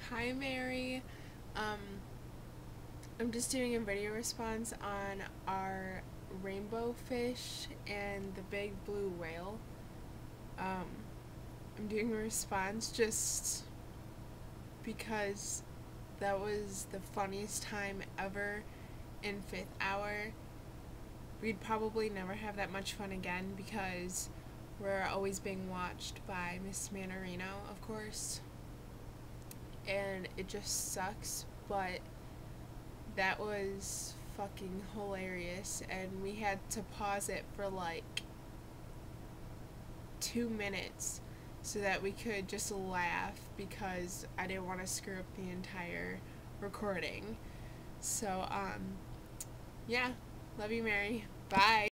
Hi Mary. Um, I'm just doing a video response on our rainbow fish and the big blue whale. I'm doing a response just because that was the funniest time ever in 5th hour. We'd probably never have that much fun again because we're always being watched by Miss Manarino, of course. And it just sucks, but that was fucking hilarious, and we had to pause it for like 2 minutes so that we could just laugh because I didn't want to screw up the entire recording. So, yeah, love you, Mary. Bye.